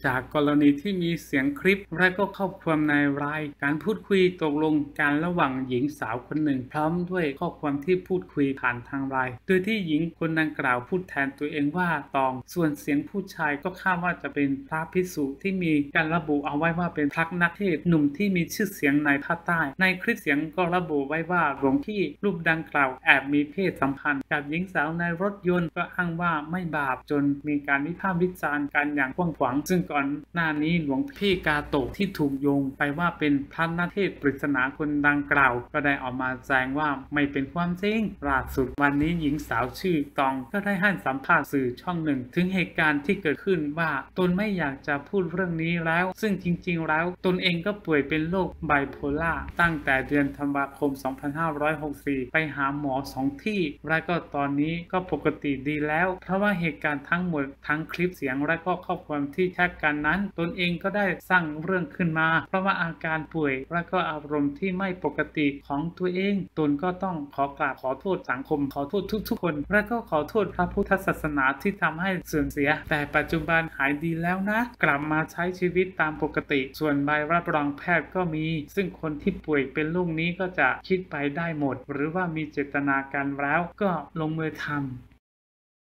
จากกรณีที่มีเสียงคลิปและก็ข้อความในไลน์การพูดคุยตกลงการระหว่างหญิงสาวคนหนึ่งพร้อมด้วยข้อความที่พูดคุยผ่านทางไลน์โดยที่หญิงคนดังกล่าวพูดแทนตัวเองว่าตองส่วนเสียงผู้ชายก็คาดว่าจะเป็นพระภิกษุที่มีการระบุเอาไว้ว่าเป็นพระนักเทศน์หนุ่มที่มีชื่อเสียงในภาคใต้ในคลิปเสียงก็ระบุไว้ว่าหลวงพี่รูปดังกล่าวแอบมีเพศสัมพันธ์กับหญิงสาวในรถยนต์ก็อ้างว่าไม่บาปจนมีการวิพากษ์วิจารณ์กันอย่างกว้างขวางซึ่งก่อนหน้านี้หลวงพี่กาโตะที่ถูกโยงไปว่าเป็นพระนักเทศน์ปริศนาคนดังกล่าวก็ได้ออกมาแจ้งว่าไม่เป็นความจริงล่าสุดวันนี้หญิงสาวชื่อตองก็ได้ให้สัมภาษณ์สื่อช่องหนึ่งถึงเหตุการณ์ที่เกิดขึ้นว่าตนไม่อยากจะพูดเรื่องนี้แล้วซึ่งจริงๆแล้วตนเองก็ป่วยเป็นโรคไบโพล่าตั้งแต่เดือนธันวาคม 2564 ไปหาหมอ2 ที่และก็ตอนนี้ก็ปกติดีแล้วเพราะว่าเหตุการณ์ทั้งหมดทั้งคลิปเสียงและก็ข้อความที่แท็กกันนั้นตนเองก็ได้สร้างเรื่องขึ้นมาเพราะว่าอาการป่วยและก็อารมณ์ที่ไม่ปกติของตัวเองตนก็ต้องขอโทษสังคมขอโทษทุกๆคนและก็ขอโทษพระพุทธศาสนาที่ทำให้เสื่อมเสียแต่ปัจจุบันหายดีแล้วนะกลับมาใช้ชีวิตตามปกติส่วนใบรับรองแพทย์ก็มีซึ่งคนที่ป่วยเป็นโรคนี้ก็จะคิดไปได้หมดหรือว่ามีเจตนาการแล้วก็ลงมือทำ